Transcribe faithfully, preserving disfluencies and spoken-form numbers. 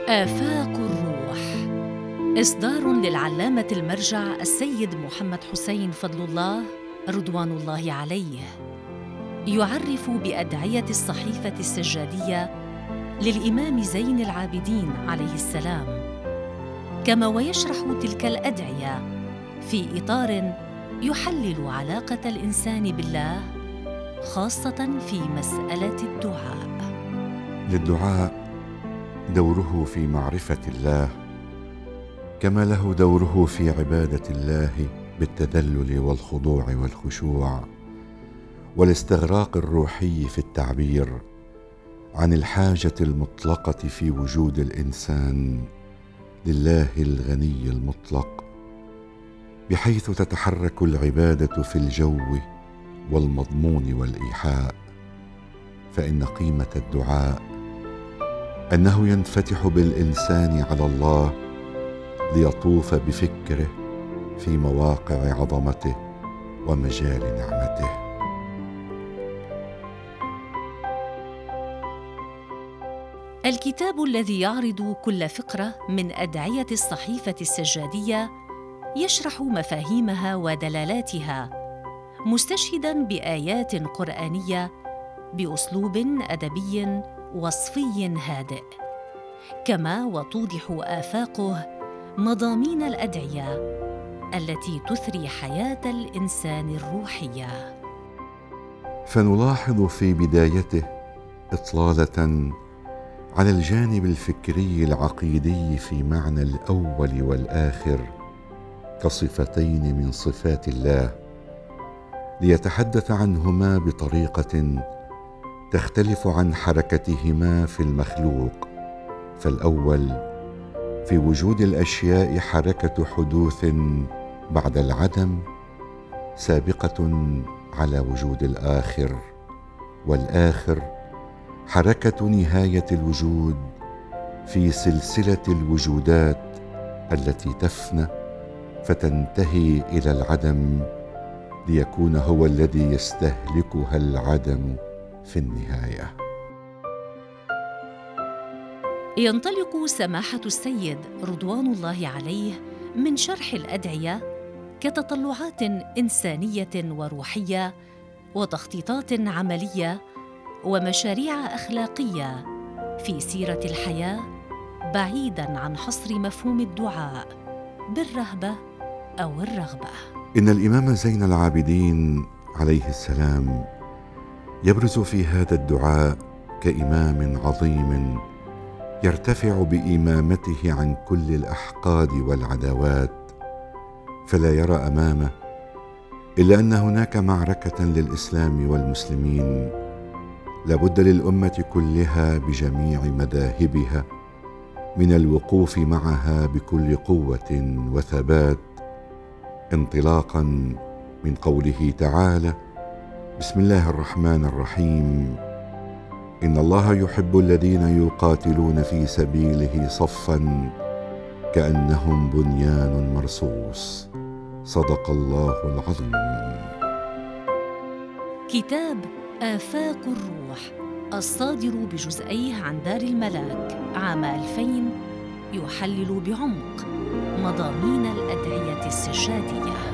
آفاق الروح إصدار للعلامة المرجع السيد محمد حسين فضل الله رضوان الله عليه، يعرف بأدعية الصحيفة السجادية للإمام زين العابدين عليه السلام، كما ويشرح تلك الأدعية في إطار يحلل علاقة الإنسان بالله، خاصة في مسألة الدعاء. للدعاء دوره في معرفة الله، كما له دوره في عبادة الله بالتذلل والخضوع والخشوع والاستغراق الروحي في التعبير عن الحاجة المطلقة في وجود الإنسان لله الغني المطلق، بحيث تتحرك العبادة في الجو والمضمون والإيحاء. فإن قيمة الدعاء أنه ينفتح بالإنسان على الله ليطوف بفكره في مواقع عظمته ومجال نعمته. الكتاب الذي يعرض كل فقرة من أدعية الصحيفة السجادية يشرح مفاهيمها ودلالاتها، مستشهداً بآيات قرآنية بأسلوب أدبي وصفي هادئ، كما وتوضح آفاقه مضامين الأدعية التي تثري حياة الإنسان الروحية. فنلاحظ في بدايته إطلالة على الجانب الفكري العقيدي في معنى الأول والآخر كصفتين من صفات الله، ليتحدث عنهما بطريقة تختلف عن حركتهما في المخلوق. فالأول في وجود الأشياء حركة حدوث بعد العدم سابقة على وجود الآخر، والآخر حركة نهاية الوجود في سلسلة الوجودات التي تفنى فتنتهي إلى العدم، ليكون هو الذي يستهلكها العدم في النهاية. ينطلق سماحة السيد رضوان الله عليه من شرح الأدعية كتطلعات إنسانية وروحية وتخطيطات عملية ومشاريع أخلاقية في سيرة الحياة، بعيداً عن حصر مفهوم الدعاء بالرهبة أو الرغبة. إن الإمام زين العابدين عليه السلام يبرز في هذا الدعاء كإمام عظيم يرتفع بإمامته عن كل الأحقاد والعداوات، فلا يرى أمامه إلا أن هناك معركة للإسلام والمسلمين لابد للأمة كلها بجميع مذاهبها من الوقوف معها بكل قوة وثبات، انطلاقا من قوله تعالى: بسم الله الرحمن الرحيم، إن الله يحب الذين يقاتلون في سبيله صفا كأنهم بنيان مرصوص. صدق الله العظيم. كتاب آفاق الروح الصادر بجزئيه عن دار الملاك عام ألفين يحلل بعمق مضامين الأدعية السجادية.